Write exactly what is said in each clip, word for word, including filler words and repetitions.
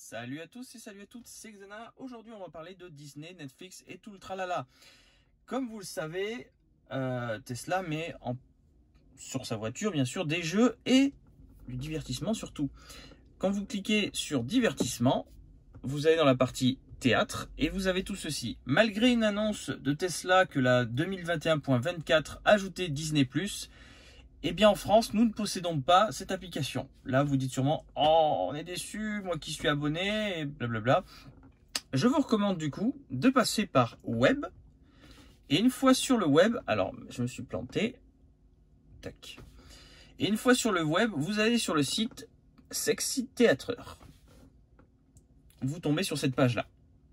Salut à tous et salut à toutes, c'est Xana. Aujourd'hui on va parler de Disney, Netflix et tout le tralala. Comme vous le savez, euh, Tesla met en, sur sa voiture bien sûr des jeux et du divertissement surtout. Quand vous cliquez sur divertissement, vous allez dans la partie théâtre et vous avez tout ceci. Malgré une annonce de Tesla que la deux mille vingt et un point vingt-quatre ajoutait Disney plus, eh bien en France, nous ne possédons pas cette application. Là, vous dites sûrement, oh, on est déçu, moi qui suis abonné, et blablabla. Je vous recommande du coup de passer par web. Et une fois sur le web, alors je me suis planté. Tac. Et une fois sur le web, vous allez sur le site Sexy Theater. Vous tombez sur cette page-là.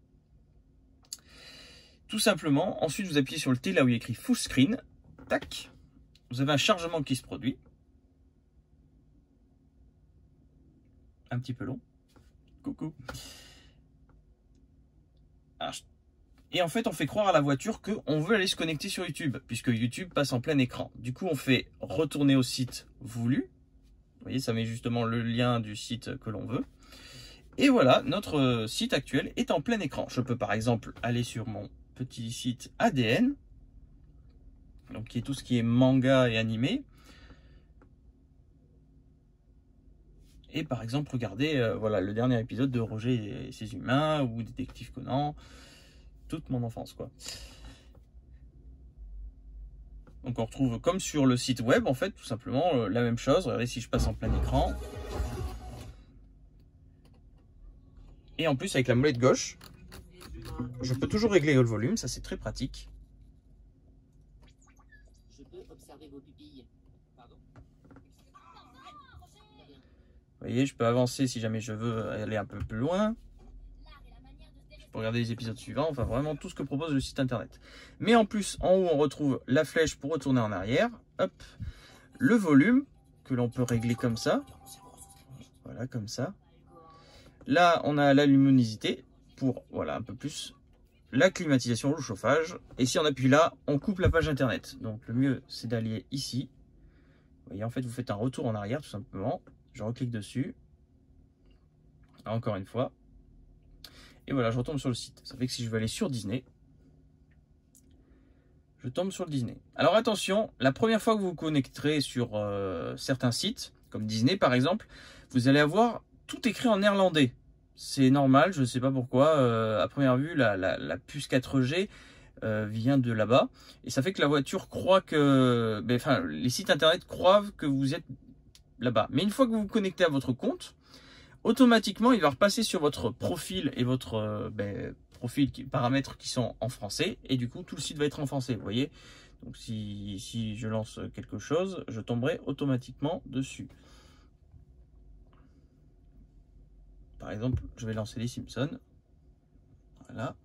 Tout simplement, ensuite vous appuyez sur le T là où il y a écrit Full Screen. Tac. Vous avez un chargement qui se produit. Un petit peu long. Coucou. Alors, et en fait, on fait croire à la voiture qu'on veut aller se connecter sur YouTube, puisque YouTube passe en plein écran. Du coup, on fait retourner au site voulu. Vous voyez, ça met justement le lien du site que l'on veut. Et voilà, notre site actuel est en plein écran. Je peux par exemple aller sur mon petit site A D N. Donc qui est tout ce qui est manga et animé. Et par exemple, regardez euh, voilà, le dernier épisode de Roger et ses humains ou Détective Conan. Toute mon enfance, quoi. Donc on retrouve comme sur le site web, en fait, tout simplement euh, la même chose. Regardez si je passe en plein écran. Et en plus, avec la molette gauche, je peux toujours régler le volume. Ça, c'est très pratique. Vos pupilles. Pardon ? Vous voyez, je peux avancer si jamais je veux aller un peu plus loin. Je peux regarder les épisodes suivants. Enfin, vraiment tout ce que propose le site internet. Mais en plus, en haut, on retrouve la flèche pour retourner en arrière. Hop. Le volume que l'on peut régler comme ça. Voilà, comme ça. Là, on a la luminosité pour, voilà, un peu plus. La climatisation, le chauffage. Et si on appuie là, on coupe la page internet. Donc le mieux, c'est d'aller ici. Vous voyez, en fait, vous faites un retour en arrière, tout simplement. Je reclique dessus. Encore une fois. Et voilà, je retombe sur le site. Ça fait que si je veux aller sur Disney, je tombe sur le Disney. Alors attention, la première fois que vous vous connecterez sur euh, certains sites, comme Disney par exemple, vous allez avoir tout écrit en néerlandais. C'est normal, je ne sais pas pourquoi. Euh, à première vue, la, la, la puce quatre G euh, vient de là-bas. Et ça fait que la voiture croit que... Ben, enfin, les sites internet croient que vous êtes là-bas. Mais une fois que vous vous connectez à votre compte, automatiquement, il va repasser sur votre profil et votre euh, ben, profil, qui, paramètres qui sont en français. Et du coup, tout le site va être en français, vous voyez. Donc, si, si je lance quelque chose, je tomberai automatiquement dessus. Par exemple, je vais lancer les Simpsons. Voilà.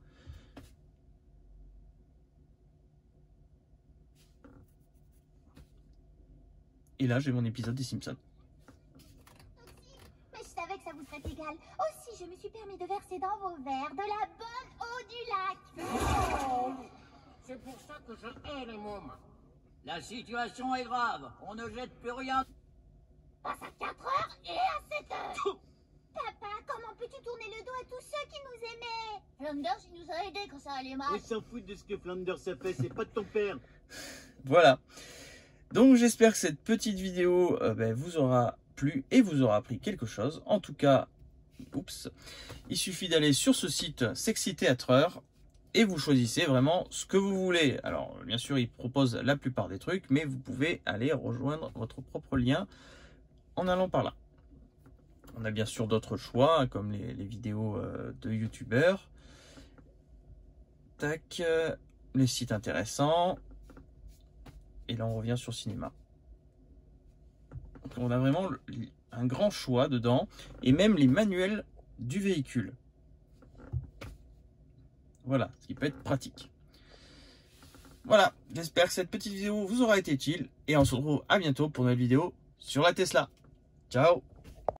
Et là, j'ai mon épisode des Simpsons. Mais je savais que ça vous serait égal. Aussi, je me suis permis de verser dans vos verres de la bonne eau du lac. Oh, c'est pour ça que je hais les mômes. La situation est grave. On ne jette plus rien. Passe à quatre heures et à sept heures. Papa, comment peux-tu tourner le dos à tous ceux qui nous aimaient? Flanders, il nous a aidés quand ça allait mal. On s'en fout de ce que Flanders a fait, c'est pas de ton père. Voilà. Donc j'espère que cette petite vidéo euh, ben, vous aura plu et vous aura appris quelque chose. En tout cas, oups, il suffit d'aller sur ce site Sexy Theater et vous choisissez vraiment ce que vous voulez. Alors bien sûr, il propose la plupart des trucs, mais vous pouvez aller rejoindre votre propre lien en allant par là. On a bien sûr d'autres choix, comme les, les vidéos euh, de youtubeurs. Tac, euh, les sites intéressants. Et là, on revient sur cinéma. Donc, on a vraiment le, un grand choix dedans. Et même les manuels du véhicule. Voilà, ce qui peut être pratique. Voilà, j'espère que cette petite vidéo vous aura été utile. Et on se retrouve à bientôt pour une nouvelle vidéo sur la Tesla. Ciao!